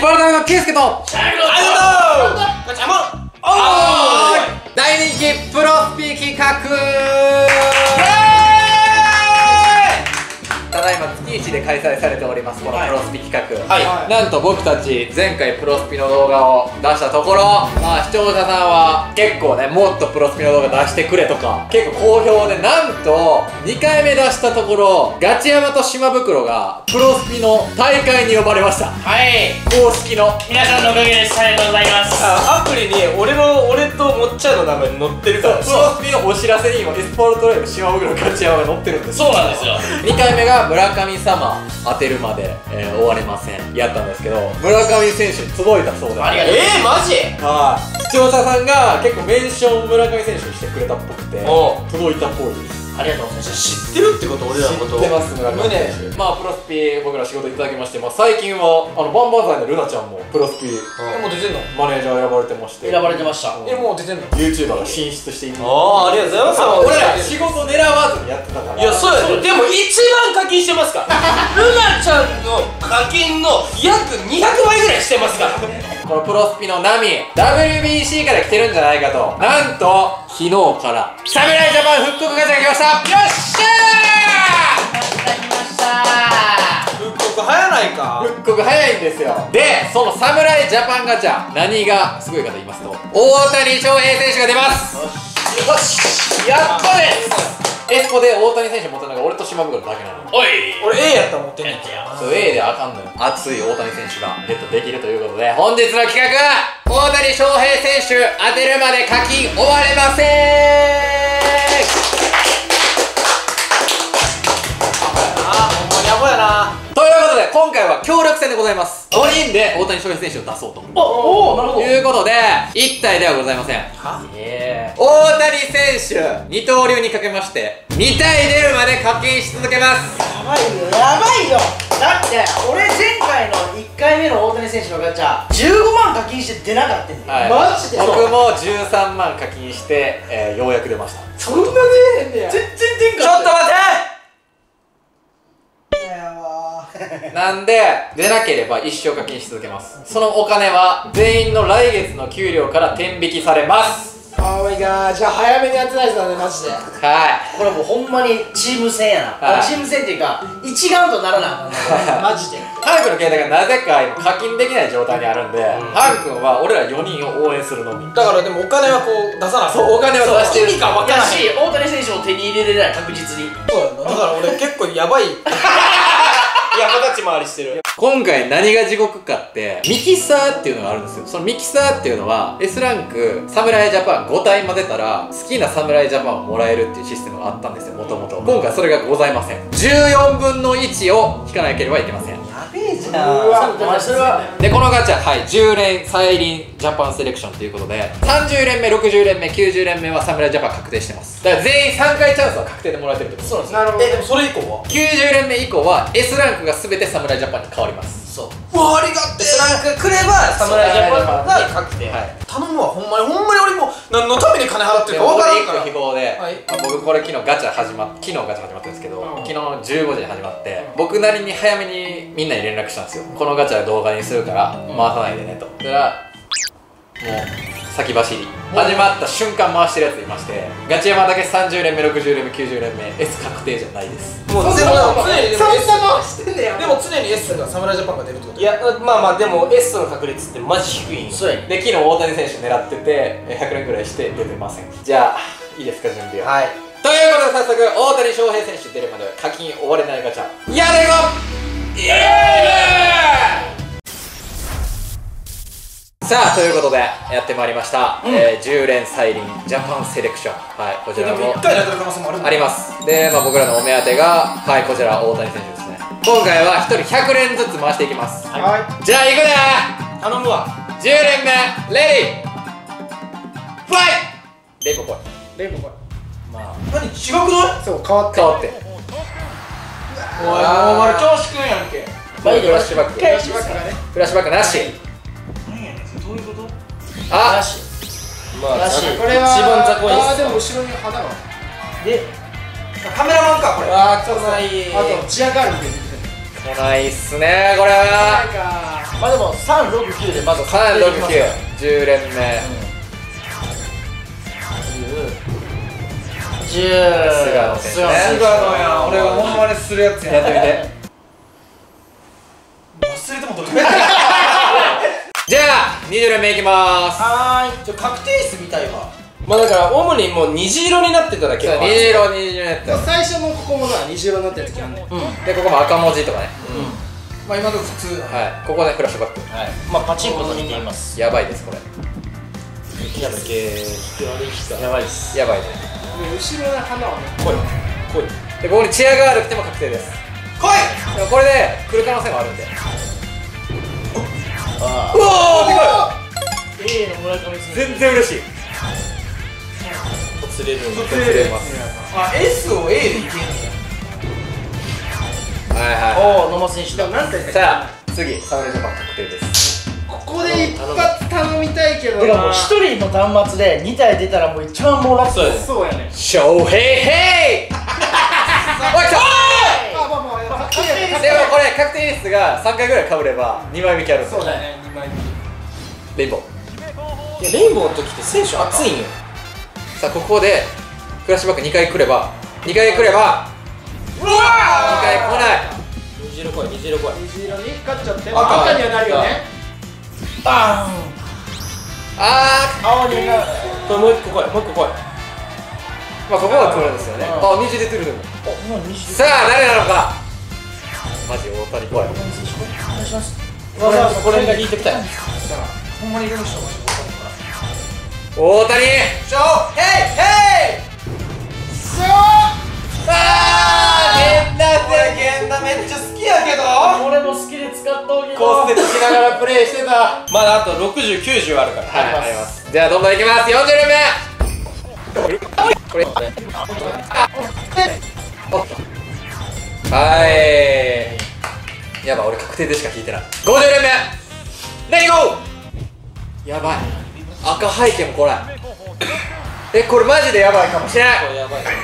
バルダーケイスケとシャイロとガチャモン大人気プロスピ企画ただいま月1で開催されておりますこのプロスピ企画、なんと僕たち前回プロスピの動画を出したところ、視聴者さんは結構ねもっとプロスピの動画出してくれとか結構好評で、なんと2回目出したところガチヤマと島袋がプロスピの大会に呼ばれました。公式の皆さんのおかげです。ありがとうございます。 アプリに俺ともっちゃんの名前載ってるから。 プロスピのお知らせにもエスポールトレイブ島袋ガチヤマが載ってるんです。 そうなんですよ。 2回目が村上様当てるまで、終われませんやったんですけど、村上選手に届いたそうで、 ありがとう。 マジ？ はい、視聴者さんが結構メンション村上選手にしてくれたっぽくて届いたっぽいです。 ありがとうございます。 知ってるってこと？俺らのこと知ってます村上選手。プロスピ僕ら仕事いただきまして、最近はバンバンザイのルナちゃんもプロスピもう出てんの？ マネージャー選ばれてまして、 選ばれてました。 もう出てんの？ YouTuber が進出していて、 ありがとうございます。 俺ら仕事狙わずにやってたから。 いやそうやで。でも一番課金してますからルナちゃんの課金の約200倍ぐらいしてますからこのプロスピの波 WBC から来てるんじゃないかと。なんと昨日から侍ジャパン復刻ガチャが来ました。よっしゃ来ました。 復刻早ないか？ ー、復刻早いんですよ。でその侍ジャパンガチャ何がすごいかと言いますと、大谷翔平選手が出ます。よしやっとです。エスポで大谷選手持ったのが俺と島袋だけなの。 おい俺 A やったら持ってんねんけど。 そう A であかんのよ。熱い大谷選手がゲットできるということで、本日の企画大谷翔平選手当てるまで課金終われません。 ほんまにアホやな。 ということで今回は協力戦でございます。5人で大谷翔平選手を出そうとお、なるほど。 いうことで1体ではございません。 は？ 大谷選手二刀流にかけまして2体出るまで課金し続けます。 やばいよやばいよ。だって俺前回の1回目の大谷選手のガチャ15万課金して出なかったんだよ、マジで。 僕も13万課金して、ようやく出ました。 そんな出へんねや。全然出んかった。 ちょっと待て。 なんで出なければ一生課金し続けます。そのお金は全員の来月の給料から天引きされます。 おいがじゃあ早めにやってない人だねマジで。 はいこれもうほんまにチーム戦やな、チーム戦っていうか一丸とならなマジで。 ハン君の携帯がなぜか今課金できない状態にあるんで、ハン君は俺ら4人を応援するのみ。 だからでもお金はこう出さない。 そうお金は出してる。 意味か分からないし大谷選手を手に入れれない確実に。 そうやな。だから俺結構ヤバい山立ち回りしてる。 今回何が地獄かってミキサーっていうのがあるんですよ。そのミキサーっていうのは S ランク侍ジャパン5体混ぜたら好きな侍ジャパンをもらえるっていうシステムがあったんですよ、もともと。今回それがございません。14分の1を引かなければいけません。 やべえじゃん。うわそれはでこのガチャ、10連再臨ジャパンセレクションということで30連目60連目90連目は侍ジャパン確定してます。だから全員3回チャンスは確定でもらえてるってこと。 そうなんですよ。でもそれ以降は 90連目以降は S ランクが全て侍ジャパンに変わります。 そう。 うわありがってえ。なんか来れば侍ジャパンが確定。頼むわほんまに俺も何のために金払ってるか分からんから。 1個非合で、僕これ昨日ガチャ始まってるんですけど、昨日の15時に始まって僕なりに早めにみんなに連絡したんですよ。このガチャ動画にするから回さないでねと。そしたらもう先走り始まった瞬間回してるやついまして、ガチヤマだけ30連目60連目90連目 S 確定じゃないです。 もうでも常にでも S 回してんだよ。 でも常に S が侍ジャパンが出るってこと。いやまあでも S の確率ってマジ低いんそうやね。 で昨日大谷選手狙ってて100連ぐらいして出てません。じゃあいいですか準備は。 はいということで早速大谷翔平選手出るまで課金終われないガチャやれいこイエーイ。さあということでやってまいりました、10連再臨ジャパンセレクション、こちらも 1回で当たる可能性もある。 あります。で、僕らのお目当てがこちら大谷選手ですね。今回は1人100連ずつ回していきます。じゃあ行くねー。 頼むわ。 10連目レディーファイト。レイコ来い。 レイコこれ何違くない？ そう変わって変わっておいもう俺調子くんやんけ。 フラッシュバックフラッシュバックがね。 フラッシュバックなし。 何やねんどういうこと？ あしまあらしい。 これは一番雑魚いです。 でも後ろに花がでカメラマンかこれ。 あとチアガールみたいな。 来ないっすねこれは。 ないかまあでも369でまず 36910連目 10 菅野選手ね。 菅野やん、俺がほんまにするやつや。 やってみて。 忘れてもどれじゃあ20連目いきまーす。 はーい。確定室みたいわ。 まあだから主にもう虹色になってただけそう、虹色になってる。 最初のここもな虹色になってる時あんねん。 でここも赤文字とかね。 まあ今の普通。 はい、ここねフラッシュバック。 はい。まあパチンコと似ています。 やばいですこれ。 やばいっす。 やばいね。 後ろの花はね。来い。 でここにチアガール来ても確定です。 来い。 でもこれで来る可能性もあるんで。 あうわー、でかい。 A の村上選手。 全然嬉しい。 釣れる。 釣れます。 あ、S を A でいけんねはいはおお、野間選手だ。なんてい。さあ次侍ジャパン確定です。 ここで一発頼みたいけどな。 てかもう一人の端末で2体出たらもう一番もうラッキー。 そうやね。 ショーヘイヘイ。おい来た。 あ、まあまあ確定でもこれ確定率が3回ぐらい被れば2枚引きあるんですよ。 そうだね、2枚レインボー。 いや、レインボーの時って選手熱いんよ。 さあここでフラッシュバック2回来れば2回来ればうわ 2回来ない。 虹色来い、虹色来い。 虹色に勝っちゃって赤赤にはなるよね。 バーン。 あ青になる。 これもう一個来い、もう一個来い。 まあここは来るんですよね。 うんあ、虹出てるでも。 もう20。 さあ誰なのか。マジ大谷怖い。 お願いします。 これが引いてきたよ。 ほんまにいるんでしょ。 大谷。 ショーヘイヘイ。 源田源田めっちゃ好きやけど。 俺も好きで使ったおけど。 骨折しながらプレイしてた。 まだあと60、90あるから。 はい、あります。じゃあどんどんいきます。40連目。これ。はい。やばい、俺確定でしか引いてない。50連目。レイゴー。やばい。赤背景も来ない。これマジでやばいかもしれない。 これやばいね。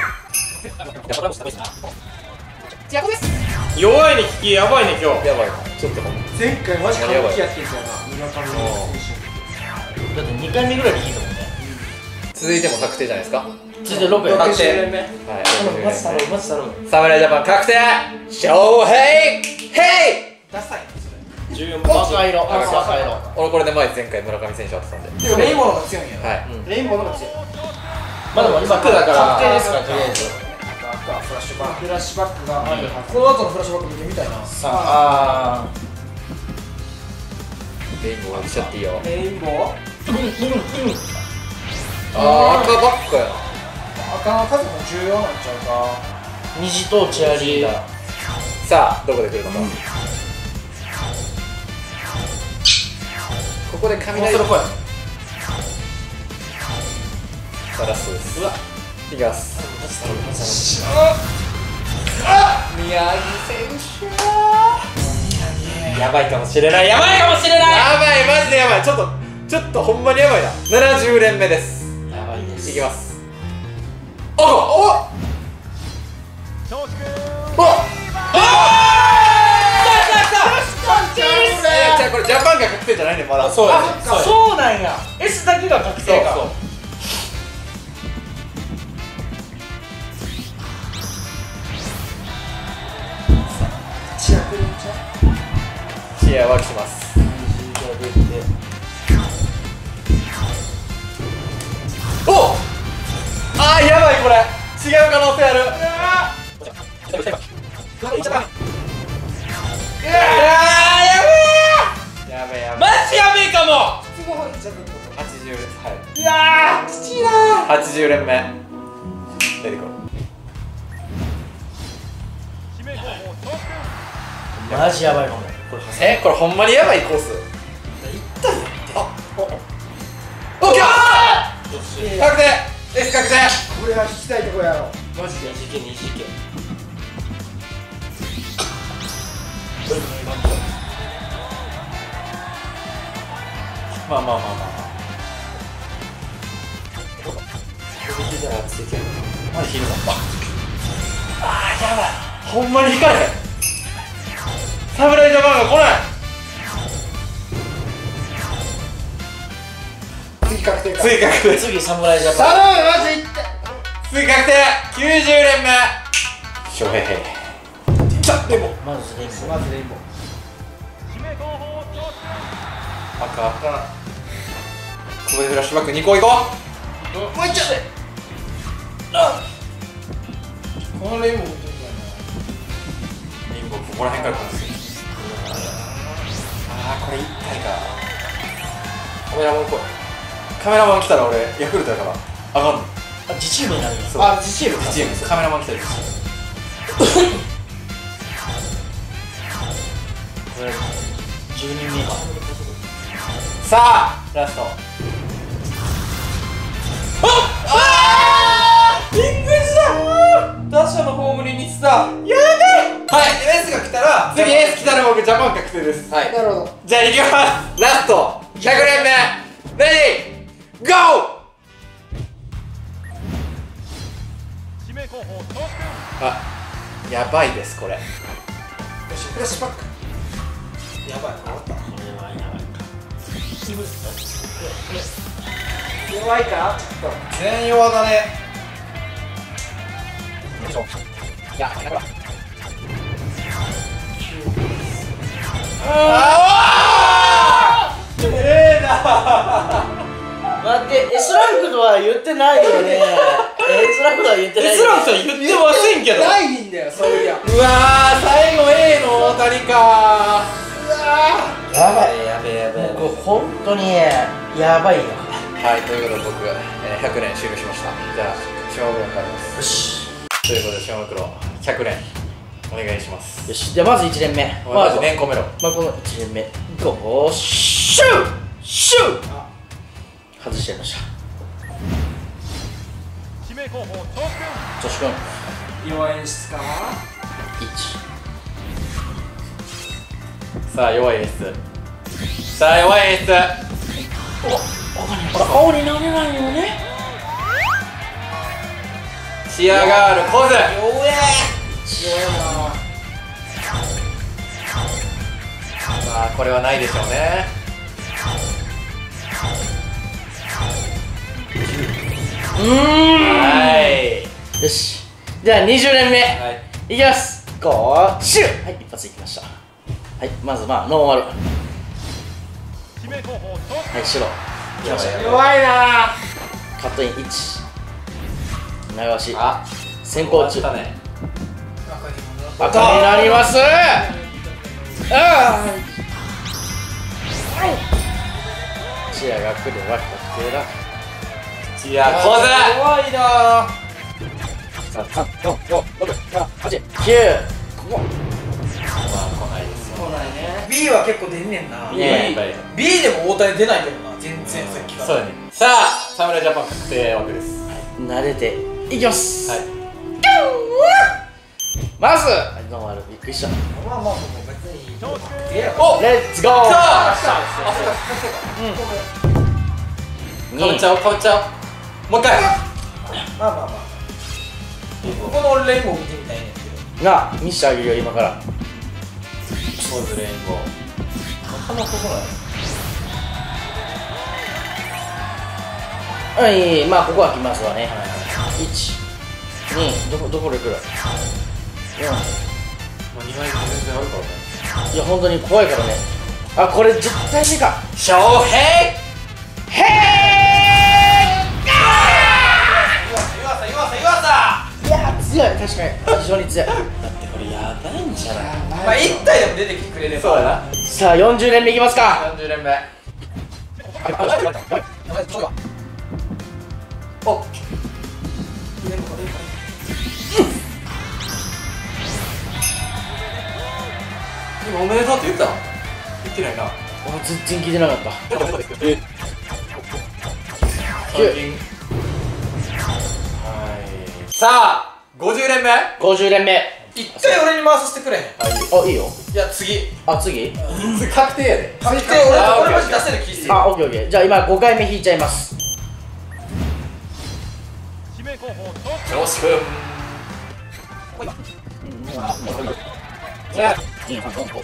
弱いね、引きやばいね今日。 やばい。ちょっと前回マジ完璧やってんじゃんな。村上選手。 だって2回目ぐらいで引いたもんね。 続いても確定じゃないですか。 続いて6や。 確定。 はい。 マジ頼む、マジ頼む。 侍ジャパン確定。ショーヘイヘイ。 ダサいなそれ。 14番。 赤色、赤色。 俺これで前回村上選手当てたんで。 でもレインボーの方が強いんやろ。 はい。 レインボーの方が強い。 まあでも今角だから確定ですからとりあえず。 赤フラッシュバック。フラッシュバックがあるはず。この後のフラッシュバック見てみたいな。 あレインボー当てちゃっていいよ。 レインボー。 赤ばっかやな。 赤の数も重要なんちゃうか。 虹とチアリーダー。 さあどこで来るのか。ここで雷。 それ来い。 さあラストです。 うわ。 いきます。宮城選手。 やばいかもしれない。やばいかもしれない。 やばい、マジでやばい。ちょっとほんまにやばいな。70連目です。 やばいです。 いきます。おおじゃあこれジャパンが確定じゃないねまだ。 そうやね。 そうなんや。S だけが確定か。 チアは来ます。おあーやばいこれ違う可能性ある。やべえやべえ。 マジやべえかも。 80です。はい。 うわー、きちいなー。 80連目出てこる。 マジやばいかも。 これほんまにやばいコース。あオッケー確定 S 確定。 これは聞きたいとこやろ。 マジで二次元二次元。 まあまあまあまああーやばいほんまに引かれへん。侍ジャパンが来ない。 次確定か。 次確定。 次侍ジャパン。 頼む、マジいって。 次確定。90連目。翔平。 ちょっとでも。 まずレインボー。 まずレインボー。 赤。ここでフラッシュバック2個いこう。 もういっちゃって。このレインボー持ってみたいな。 レインボーここら辺から来るんですよ。ああ、これ1体か。カメラマン来い。カメラマン来たら俺ヤクルトだからあかんの。 あ、自チームになるんだ。 あ、自チームか。 チームです。カメラマン来たりです。 これ10人目か。 さあラスト。びっくりした。打者のホームに似てた。やべえ。はい、エースが来たら次エース来たら僕ジャパン確定です。はい、 なるほど。 じゃあいきます。ラスト100連目。レディーゴー。あ、やばいですこれ。よし、フラッシュバック。やばい、終わった。 これはやばいか。 弱いか、ちょっと。 全弱だね。 待って、S ランクとは言ってないよね。S ランクとは言ってないよね。 S ランクとは言ってませんけど。 ないんだよ、そういや。 うわー、最後 A の大谷かー。 やばい。 やべえやべえ。 これ本当にやばいよ。 はい、ということで僕、100連終了しました。じゃあ島袋に帰ります。 よし。 ということで島袋100連お願いします。 よし。じゃあまず1連目。 まず連込めろ。 まあこの1連目。ゴーシューシュー。外しちゃいました。女子くん弱演出か。 1。 さあ弱いエース。さあ弱いエース。 ほら青になれないよね。 チアガールコズ。まあこれはないでしょうね。はい。 よし。じゃあ20連目。 はい。 いきます。ゴーシュー。はい、一発いきました。はい、まずまあノーマル。はい、白。いきました。 弱いなカットイン1。長押し。 あ、 先行中。 たね。 赤になります。ああ。チアが来るは確定だ。 チアコズ。 怖いな。 3、4、5、6、7、8、9。ここ。 まあ来ないですよ。 来ないね。B は結構出んねんな。 いややっぱり B でも大谷出ないけどな、全然さっきから。 そうだね。さあ侍ジャパン確定枠です。 慣れていきます。 はい。 まずノーマル。びっくりした。 まあまあ別にお、 レッツゴー。 かぶっちゃおうかぶっちゃおう。もう一回。 まあまあまあここの俺レインボー見てみたいねんけど。 なあ見してあげるよ今から。 コズレインボー。なかなか来ない。 はい、まあここは来ますわね。1、2、どこで来る。4。 まあ2枚全然あるからね。 いや本当に怖いからね。あ、これ絶対目か。 翔平。 いや強い、確かに非常に強い。 だってこれやばいんじゃない。 まあ1体でも出てきてくれれば。 そうだな。 さあ40連目いきますか。 40連目。お。今おめでとうって言った？言ってないな。 全然聞いてなかった。 さあ50連目。 50連目。 一回俺に回させてくれへん。 あ、いいよ。 いや次あ、次。 確定やで。 確定俺マジ出せる気する。 あ、オッケーオッケー。じゃあ今5回目引いちゃいます。 よしくん。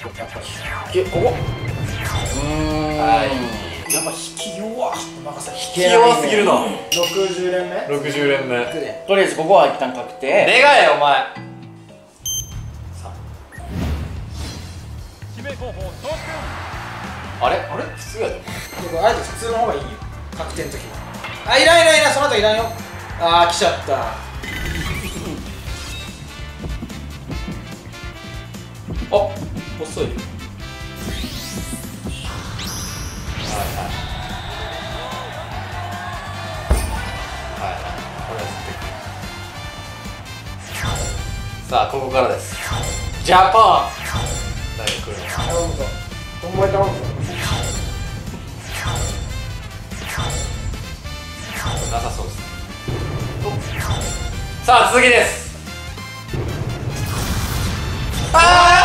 ここ。 はい。 やっぱ引き弱。任せ。 引き器用すぎるな。 60連目 60連目。 とりあえずここは一旦確定。 願えお前。あれ普通やで。 あえて普通の方がいいよ、確定の時は。あ、いらんいらんいらん、その後いらんよ。あー、来ちゃった。 あ、遅い。はいこれさあここからです。ジャパン。誰来るの？ 頼むぞ。ほんまに頼むぞ。 なさそうです。さあ続きです。マジ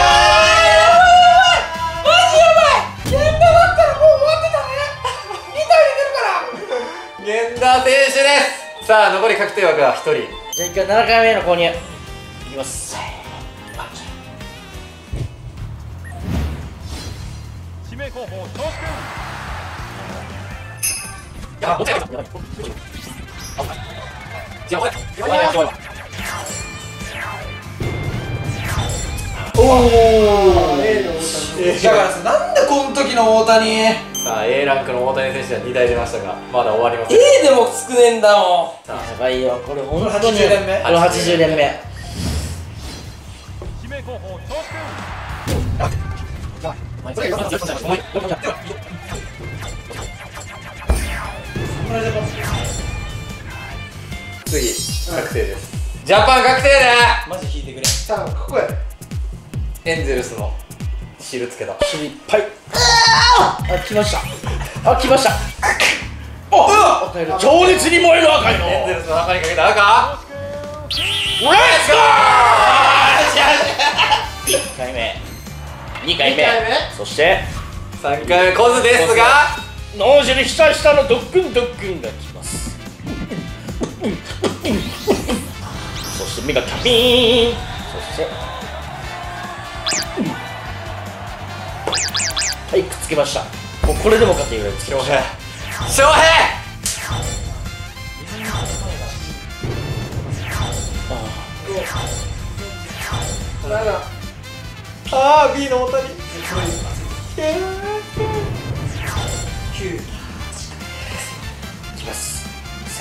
やばい。源田だったらもう終わってたね。2体出てるから。源田選手です。さあ残り確定枠は1人。 じゃあ一回7回目の購入いきます。 指名候補トークおお、だからさ、なんでこの時の大谷。 さあ A ランクの大谷選手は2台出ましたがまだ終わりません。 A でも少ねえんだもん。 やばいよ、これ本当に。 80連目。 これ80連目。 指名候補トーク次確定です。ジャパン確定だ。 マジ引いてくれ。 多分ここや。 エンゼルスの汁つけた。 汁いっぱい。あ、来ました。あ、来ました。 お、 赤色、情熱に燃える赤色。 エンゼルスの中にかけた赤。レッツゴー。 1回目、2回目、そして 3回目コズですが脳汁ひたひたのドックンドックンがきます。そして目がキャピーン。そしてはい、くっつけました。もうこれでもかっていうぐらいつけました。 翔平ああ B の大谷。 9。 いきます。せ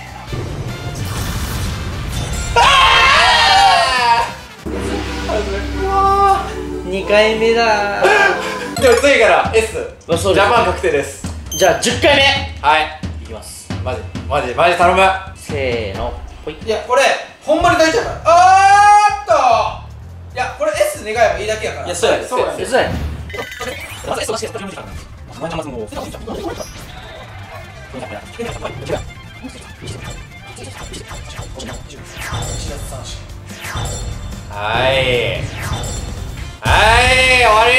ーの。2回目だー。 でも次から S ジそうですャパン確定です。 じゃあ10回目はいいきます。 マジ頼む。 せーの、ほい。 いや、これほんまに大丈夫。いや、これ S 願えばいいだけやから。 いや、そうやで。 そうやね。 手伝え。 はい終わり。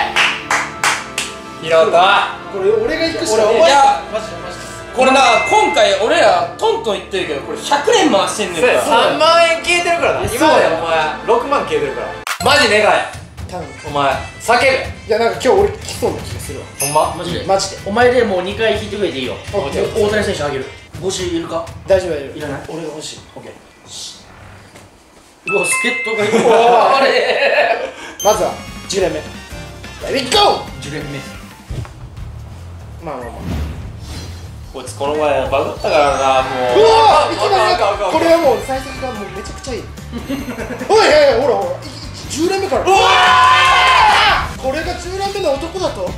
拾った。 これ俺が行くしかねえ。 いやマジで。 これな、今回俺らトントン言ってるけど、これ100年回してんねんから。 3万円消えてるからな。今までお前6万消えてるから。マジ願え。 多分。 お前叫べ。 いや、なんか今日俺来そうな気がするわ。 ほんまマジでマジで。 お前でもう2回引いてくれていいよ。 オッケー。 大谷選手あげる。50いるか。 大丈夫大丈夫。 いらない。 俺が欲しい。オッケー。 うわ、助っ人がいる。 おーあれまずは10連目。レッツゴー。 10連目。 まあまあまあ。 こいつこの前バグったからな、もうう。 わー、いきなりこれはもう幸先がもうめちゃくちゃいい。おいおい、ほらほら、10連目から。これが10連目の男だと。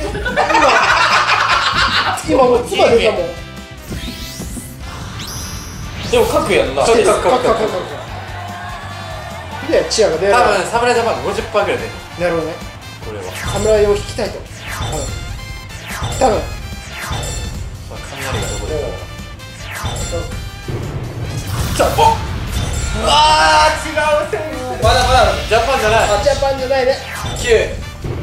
今もう唾出たもん。 でも書くやんな。 書くで、チアが出る。 多分侍ジャパンが 50% ぐらい出る。 なるほどね。 これは侍を引きたいと。多分。 雷がどこでまだまだ。 ジャパンじゃない。 ジャパンじゃないね。 9。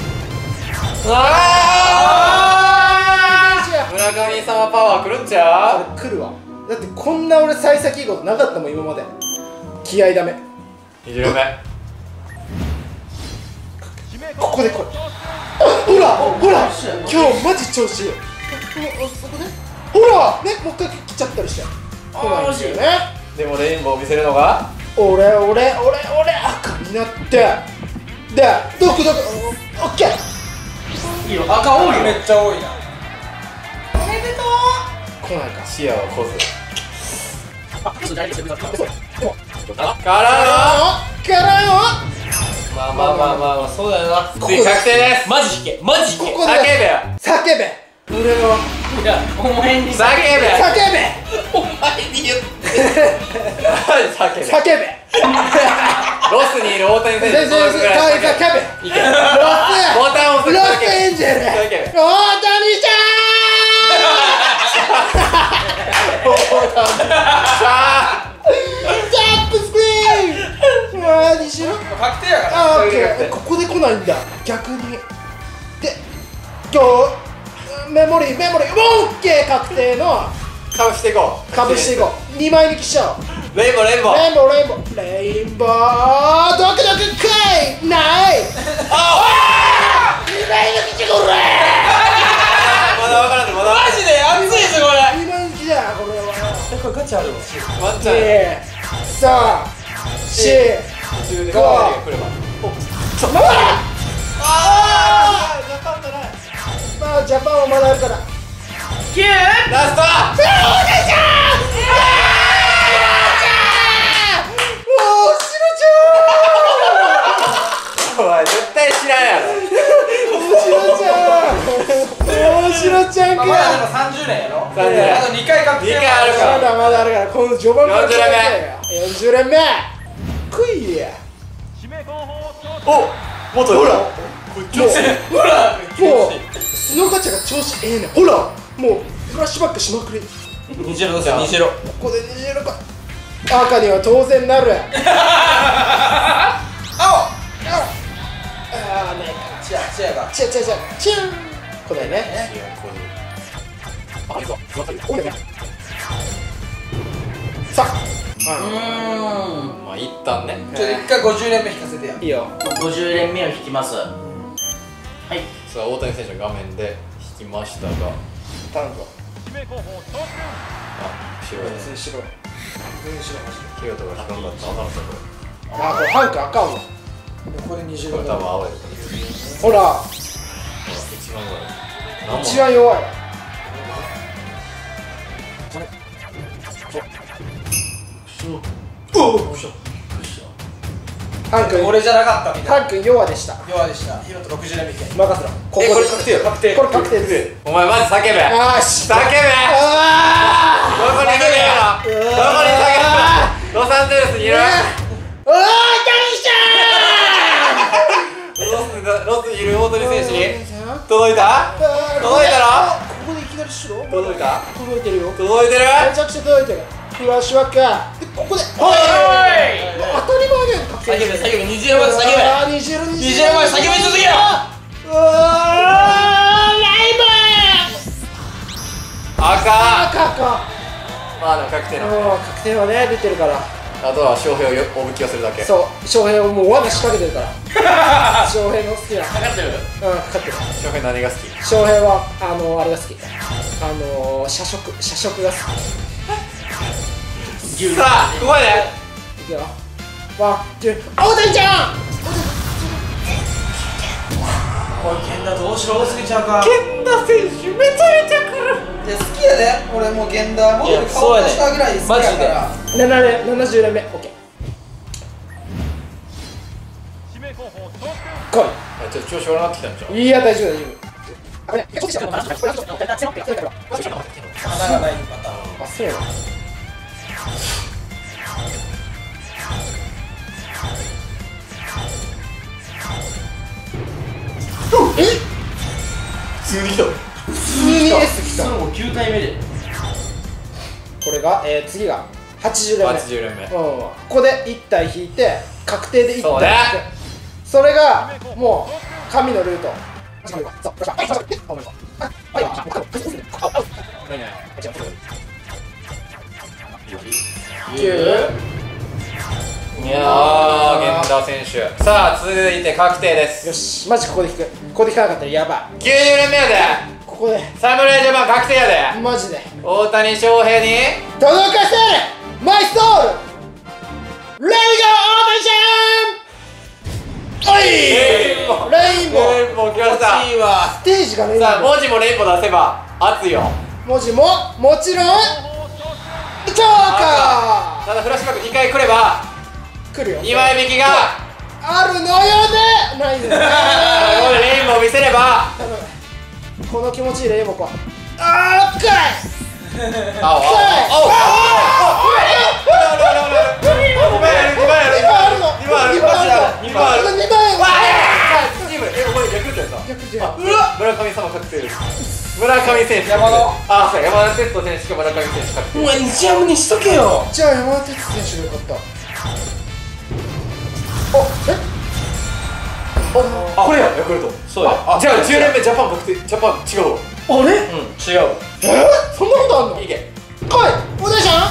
村上様パワーくるんちゃう。 これ来るわ。だってこんな俺幸先いいことなかったもん今まで。気合いダメ。 20連目。 ここで来い。ほらほら、今日マジ調子いいよ。そこで。 ほらね、もう一回来ちゃったりして来ないんですよね。 でもレインボーを見せるのが俺赤になってでどこオッケー。 いいよ、赤多いよ。めっちゃ多いな。 おめでと来ないか。 視野をこずからよまあそうだよな。次確定です。 マジ引け、マジ引け。 ここで叫べよ叫べ俺のいや、お前に叫べ叫べお前に言って叫べ叫べロスにいる大谷選手の叫べいけボタンを押すロスエンジェル叫べ大谷ちゃジャンプスクリーンにしろ。 確定やから。 オッケー。ここで来ないんだ逆に。で今日メモリーオッケー確定のかぶしていこうかぶしていこう。2枚引きしちゃおう。 レインボーレインボードクドククイない2枚抜きしてこれまだ分からんでまだマジで熱いぞこれ。 2枚抜きだこれは。 これガチあるわ。 ワンチャン 3、4、5。まあジャパンはまだあるから。 ラストお前絶対知らんやろ大城ちゃんか。 まだでも30年やろ。 30年あと2回確定。 2回あるからまだあるからこの序盤から40連目クイや。 指名候補おもっとほらほら。 もうスノガチャが調子ええねん。ほらもうフラッシュバックしまくり。 虹色どうする？虹色。 ここで20か赤には当然なる。 青。 ないかチアが。 チンこれね。さあまあ一旦ねちょっと1回50連目引かせてや。 いいよ。 50連目を引きます。はい。 さあ大谷選手の画面で引きましたがタンク指名候補トーク白いね全然白いヒロトが引かんかったら分からんかったこあこれハンクあかんわ。 ここでれ 20 これ多分青いほら一番ぐらい何も一番弱い。ハン君俺じゃなかったみたいハン君弱でした。 弱でしたヒロト60連目いけ任せろ。ここでこれ確定よ確定これ確定です。 お前マジ叫べよし叫べどこに叫べろどこに叫べろロサンゼルスにいるおーいロスにいる大谷選手に届いた届いたろここでいきなりしろ。 届いた届いてるよ。 届いてるめちゃくちゃ届いてる。フラッシュバックでここで当たり前だよ。 叫べ虹色まで叫べ虹色虹色まで叫べ続けろライブ赤赤まあでも確定な確定はね出てるから。 あとは翔平をおぶきをするだけそう翔平をもう罠仕掛けてるから翔平の好きなかかってるかかってる。 翔平何が好き翔平はあれが好き。社食が好さあここまでき。いくよ。ワンツー大谷ちゃん。 おい源田どうしろ多すぎちゃうか。 源田選手めちゃめちゃ来るいや好きやで俺もう源田もう顔出したぐらい好きやから 70連目 OK 指名候補トーク来ちょっと調子悪なってきたんちゃうい。いや大丈夫大丈夫。 花がないパターン。 あそうやな。 普通に来た普通に S 来た。 もう9回目で。 これが次が80連目。 80連目ここで1体引いて確定で1体そうね引く。それがもう神のルート。 いやー源田選手さあ続いて確定ですよしマジここで引く。ここで引かなかったらやばい。 90連目やでこここで侍ジャパン確定やで。 マジで大谷翔平に届かせるマイソウルレイゴーオーディション。おいレインボーレインボー来ました。 いいわ。 ステージがレインボさあー。 文字もレインボー出せば熱いよ。 文字ももちろんジョーカただフラッシュバック2回来ればー来るよ。 2枚引きがあるのよでないですね。 ここでレインボー見せれば頼むこの気持ちいいレインボーか。あーっかい青村上様確定です。村上選手。山田。あ、そう山田哲人選手と村上選手確定。 お前日ハムにしとけよ。 じゃあ山田哲人選手がよかった。 あ、これやヤクルト。そうや。じゃあ10年目ジャパン確定。ジャパン違う。 あれ？ 違う。 そんなことあんの？ いいけ。 来いお姉ちゃん。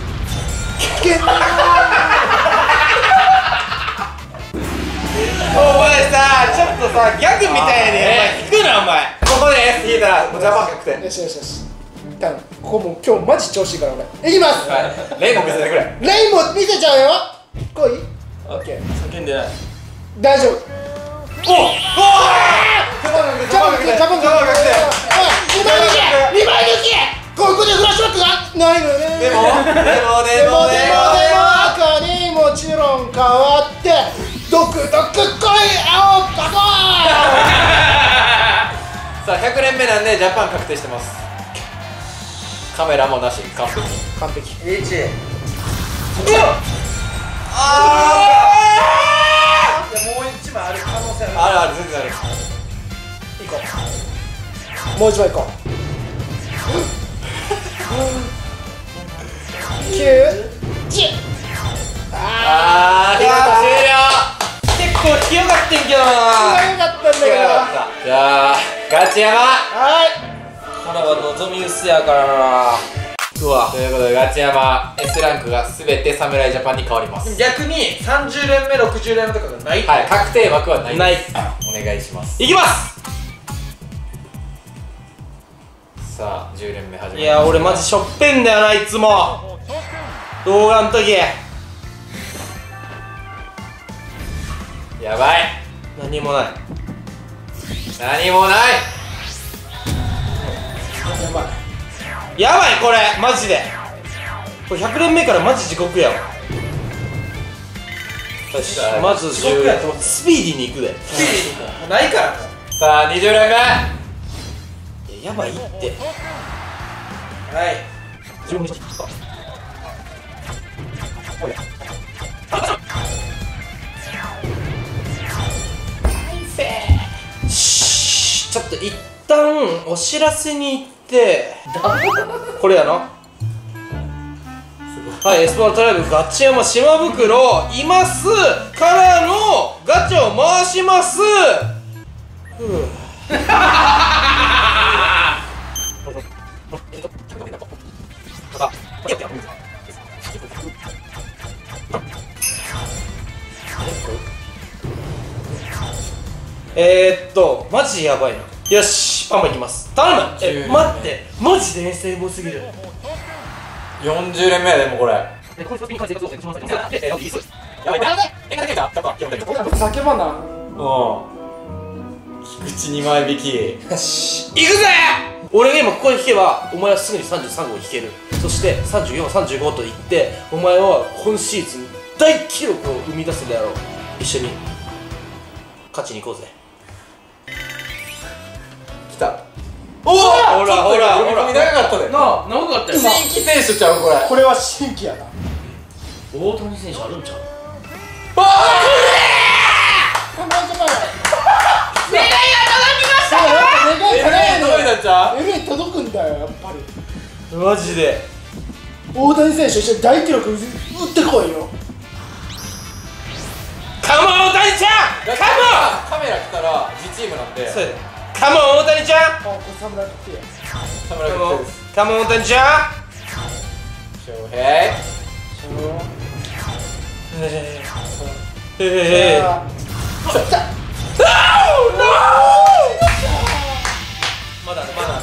お前さ、ちょっとさ、ギャグみたいに引くなお前。 ここで S 引いたらもうジャパン確定。 よしよしよし。頼むここもう今日マジ調子いいから俺。いきます。 レインボー見せてくれ。 レインボー見せちゃうよ。来い。オッケー。 叫んでない。 大丈夫。 ジャパン確定。 ジャパン確定。2枚抜き。ここでフラッシュバックがないのよね。 でも赤にもちろん変わってドクドク来い青パコさあ100年目なんでジャパン確定してます。カメラもなし完璧。 完璧。 1もう1枚ある可能性ある。 ある全然ある。 行こう。もう一枚行こう。9、10。 あー、終了。 結構強かってんけどな。 よかったんだけど。 じゃあガチ山。 はい。 これは望み薄やからな。うわ。 ということでガチ山 S ランクがすべて侍ジャパンに変わります。 逆に30連目60連目とかがない。 はい、確定枠はないです。 ない。 お願いします。 いきます。 さあ10連目始まります。 いや俺マジしょっぺんだよないつも動画の時。 やばい。 何もない。 何もない。 やばいこれマジで。これ100連目からマジ地獄やわ。よしまず10スピーディーにいくで。 スピーディーに行こう。ないからさあ20連目。 やばいって。 はい。 ちょっと一旦お知らせに行ってこれやな。はい、エスパルトライブガチ山島袋いますからのガチャを回します。ふうマジやばいな。よしパンパンいきます。頼む。待ってマジで遠征棒すぎる。 40連目やでもうこれ。 叫ばな。 菊池2枚引き。 よし行くぜ。俺が今ここで引けばお前はすぐに33号引ける。そして34、35といってお前は今シーズン大記録を生み出すであろう。一緒に勝ちに行こうぜ。 来た。 おおほらほらほら長かったで。 なあ長かったよ。 新規選手ちゃうこれ。 これは新規やな。 大谷選手あるんちゃう。 願い届いたんちゃう。 願い届くんだよやっぱり。 マジで大谷選手と一緒に大記録打ってこいよ。 カモン大谷ちゃん。 カメラ来たら自チームなんで。 そうやで。カモン大谷ちゃん。 あ、これ侍確定や。 侍カモン確定です。 カモン大谷ちゃん。 翔平。 まだまだ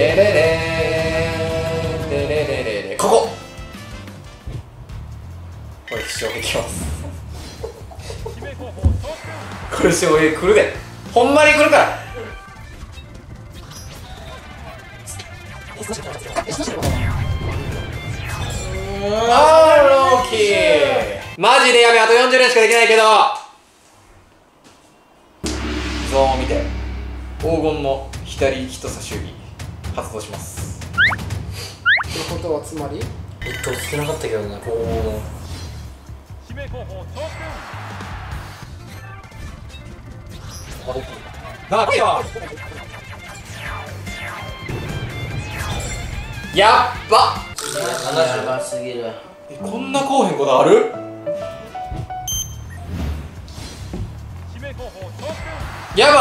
レレレレレレレここ翔平来ます。これ翔平来るで、ほんまに来るから。ローキーマジでやべえ、あと40連しかできないけど、ゾーンを見て黄金の左人差し指発動します。 ってことはつまりしてなかったけどな。 なよやっばやばすぎる。 こんなこうへんことある？やばい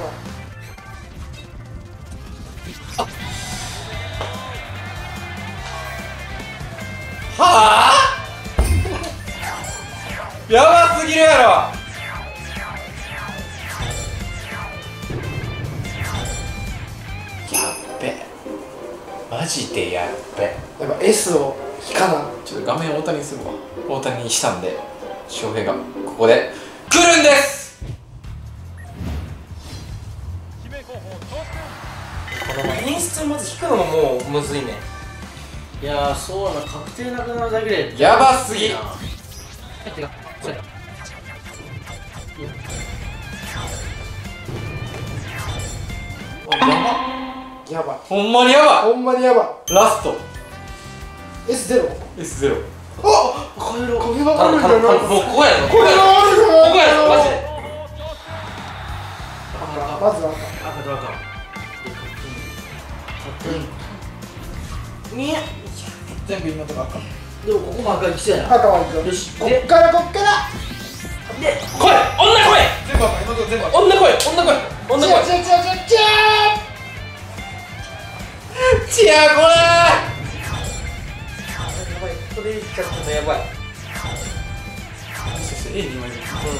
はあやばすぎるやろ。やっべ、マジでやっべ。 やっぱ S を引かな。 ちょっと画面大谷にするわ。大谷にしたんで翔平がここで来るんです。 この演出をまず引くのももうむずいね。 いやー、そうな、確定なくなるだけでやばすぎ。 やばい、 ほんまにやばほんまにやばい。ラスト S0。 S0。 あっ、これはあるんじゃない？ もうここやろ、 これはあるよ。 ここやろ、マジで。 まずは赤と赤。 全部今とか赤。 でもここも赤いきそうやな。 赤は行く。 よし、 こっからこっから。 で、 来い、女来い、 全部赤、今のとこ全部赤。 女来い、女来い、女来い。 チアこれこれいっちゃったのやばい。 そして A に今いる。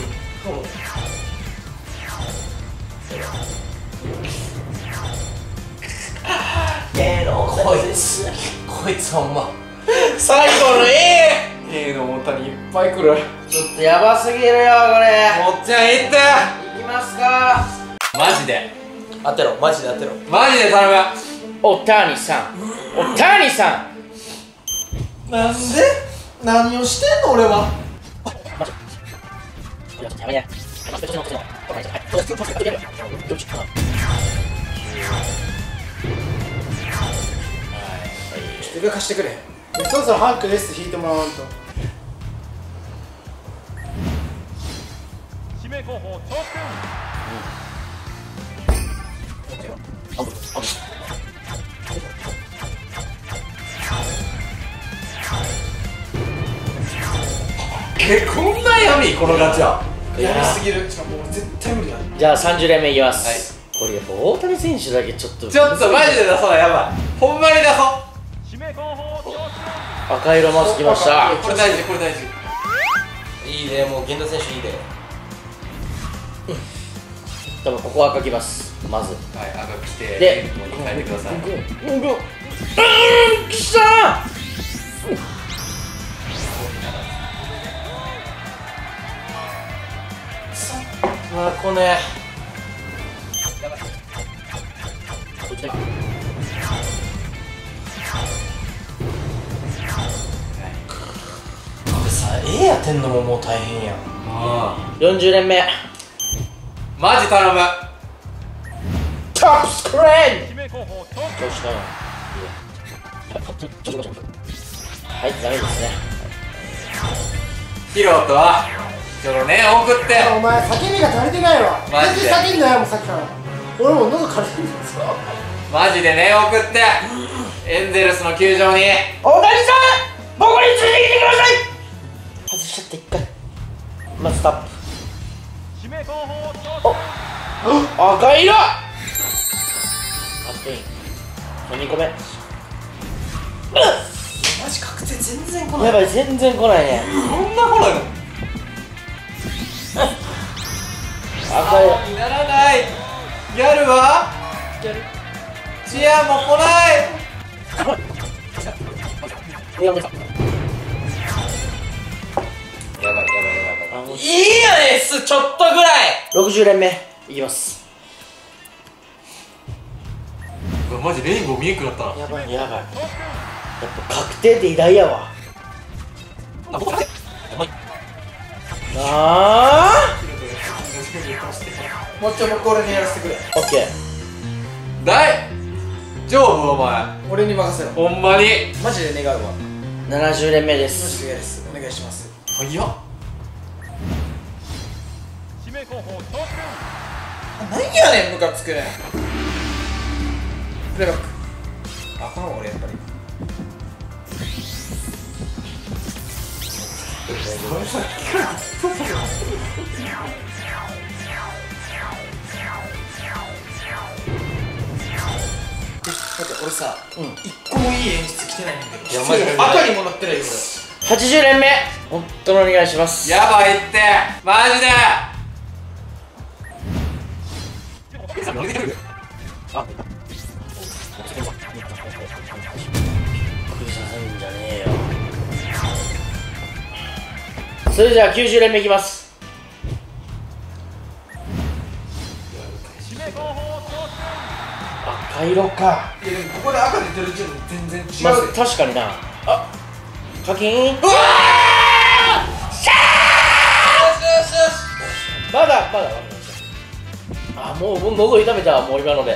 こいつほんま最後の A の大谷いっぱい来る。 ちょっとやばすぎるよ、これ。 もっちゃんいっていきますか。 マジで当てろ、マジで当てろ。 マジで頼む。 おたにさん、おたにさん。 なんで？何をしてんの俺は。手が貸してくれ。そろそろハンク S 引いてもらわんと。 指名候補挑戦。 こんな闇このガチャやりすぎる。しかももう絶対無理だ。 じゃあ30連目いきます。これやっぱ大谷選手だけちょっとマジで出そう。やばい、ほんまに出そう。 指名候補挑戦。 赤色マスきました。 これ大事、これ大事。 いいね、もう源田選手いいね。 多分ここ赤きます、まず。 はい、赤来てで、 もう2回でください。 きたー。 うわ、こねこれさ、絵やってんのももう大変やん。 40連目マジ頼む。 トップスクリーン。 指名候補挑戦。 調子だよ。はい、ダメですね。 ヒロトはちょっとね送って。 お前叫びが足りてないわ。 マジで全然叫んだよ、もうさっきから。俺もう喉枯れてるんですよ。 マジでね送ってエンゼルスの球場に。 大谷さん、僕についてきてください。外しちゃって1回。まずタップ。 指名候補挑戦。 赤色。アップイン。2個目。 マジ確定全然来ない。 やばい、全然来ないね。 こんな来ないの。 赤色。 にならない。ギャルはチアも来ない。 いいやねちょっとぐらい。 60連目いきます。 うわマジレインボー見えんくなったな。 やばいやばい。やっぱ確定って偉大やわ。 もうちょいもう俺にやらせてくれ。 オッケー。 大丈夫お前。 俺に任せろ。 ほんまにマジで願うわ。 70連目でマジす。 で嫌です。お願いします。 早っ。 指名候補到着。 なんやねんムカつくねん。プレイバック。あ、この俺やっぱり。待って俺さ、一個もいい演出来てないんだけど。 いやマジで赤にもなってないよ 80連目本当にお願いします。 やばいってマジで。 あ崩させんじゃねえよ。それじゃあ90連目いきます。 指名候補到着。 赤色か。 いやでもここで赤出てる時点で全然違うで。 まあ確かにな。あ課金。まだあもう喉痛めたわもう今ので。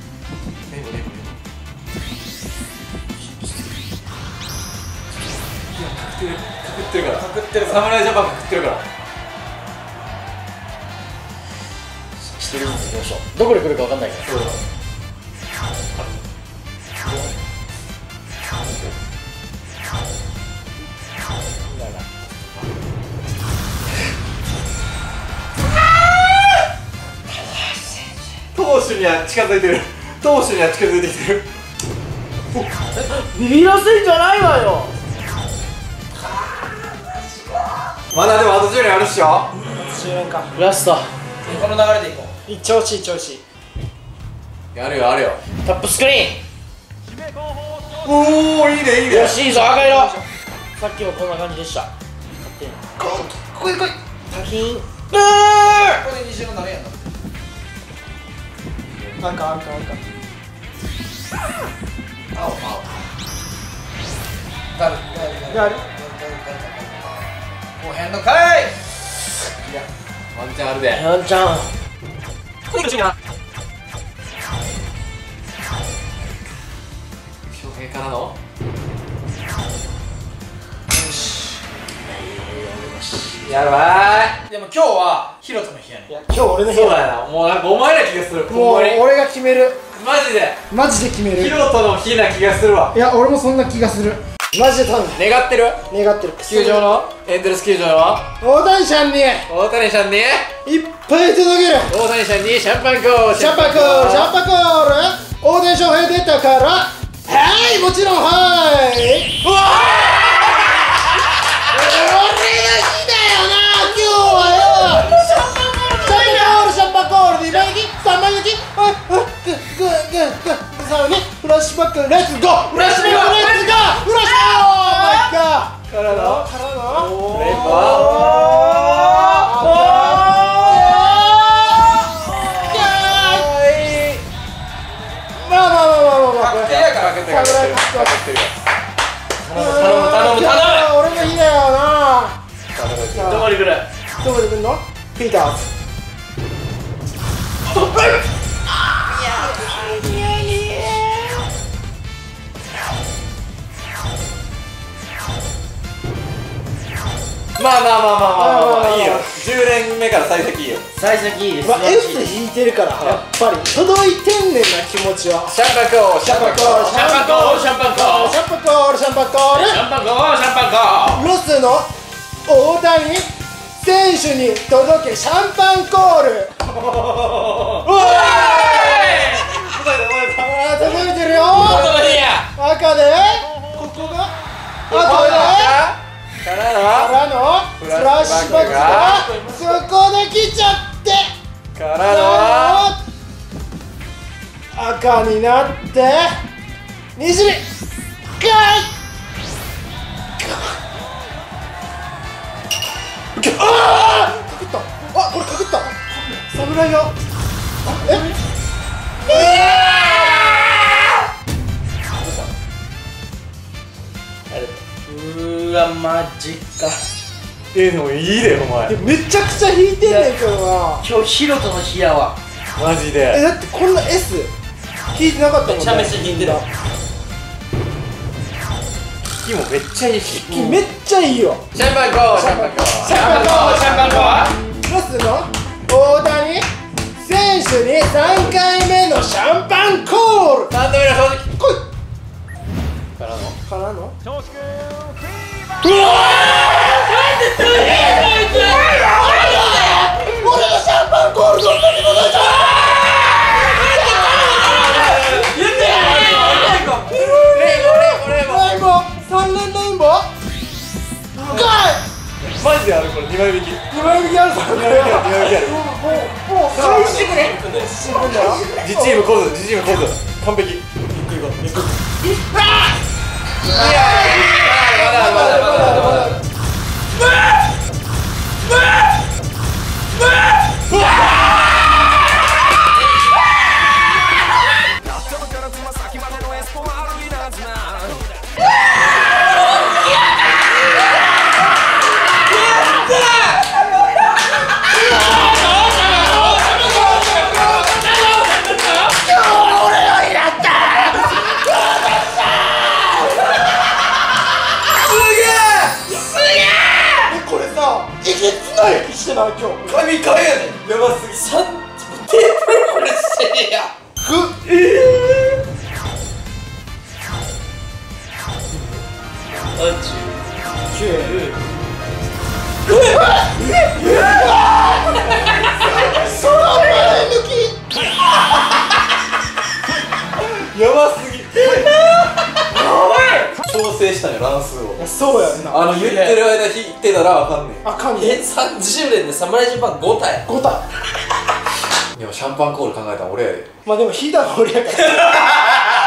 隠ってるから侍ジャパン隠ってるから。 一人ずついきましょう。どこで来るか分かんないから。 そうだ投手には近づいてる。投手には近づいてきてる。 ビビらせんじゃないわよ。 まだでもあと10年あるっしょ。 10年か。 ラストこの流れでいこう。調子いい調子いい。 やるよあるよ。 タップスクリーン。 指名候補到着。 おおいいねいいね。 よしいいぞ赤色。さっきもこんな感じでした。勝手にこいこい。 課金。 これ20のなるやんな。なんか青ガルこうへんのかい。 いやワンチャンあるで。 ワンちゃん翔平からのやばい。 でも今日はヒロトの日やねん。いや今日俺の日そうだよな。もうなんかお前ら気がする。 もう俺が決める。 マジでマジで決める。 ヒロトの日な気がするわ。 いや俺もそんな気がする。マジで頼む。 願ってる願ってる。 球場のエンゼルス球場の大谷ちゃんにいっ大谷さんにぱい届ける。 大谷さんにシャンパンコールシャンパンコールシャンパンコール。大谷翔平出たからはいもちろんはい。うわ俺の日だよな今日はよ。シャンパンコール2枚行き3枚行きさらにフラッシュバックレッツゴーフラッシュバックレッツゴーフラッシュバックオーマイガーからのレンバまあ確定やから頼む俺の日だよな。 どこに来る。 どこで来んのピーターズ。 まあいいよ。10年目から幸先いいよ。 幸先いいです。 まあ F 引いてるからやっぱり届いてんねんな気持ちは。 シャンパンコールシャンパンコールシャンパンコールシャンパンコールシャンパンコールシャンパンコールシャンパンコールシャンパンコール。 ロスの大谷選手に届けシャンパンコール。うわー届いてるよ。赤でここが赤でからのフラッシュバックがそこで来ちゃってからの赤になって西日かい。あぐらいよ。 うわマジか。 でもいいでお前。 めちゃくちゃ引いてんねんけどな。 今日ヒロトの日やわ。 マジで。 だってこんな S 引いてなかったもんね。 めちゃめちゃ引いてる。 引きもめっちゃいいし。 引きめっちゃいいよ。 シャンパンゴー、シャンパンゴー、 シャンパンゴー、シャンパンゴー。 ロスの大谷選手に3回目のシャンパンコール。 3度目の正直。 来い。 からの長州君フィーバー。 俺のシャンパンコールどんだけ戻った。 言ってやレイボーレイボー3連レインボーマジであるこれ2枚引き。 2枚引きあるからね。 2枚引きある。 もう返してくれ。進むんだよ。 自チームコーズ、自チームコーズ完璧。ゆっくり行こう、ゆっくり。いやまだしてない今日。 神かやねん。やばすぎ。 テープこれしてや。 やばすぎ。調整したんよ乱数を。 そうやんな。 言ってる間引いてたらあかんねん。 あかんねん。 30連で侍ジャパン5体。 5体。 でもシャンパンコール考えたの俺やで。 まあでも引いたの俺やから。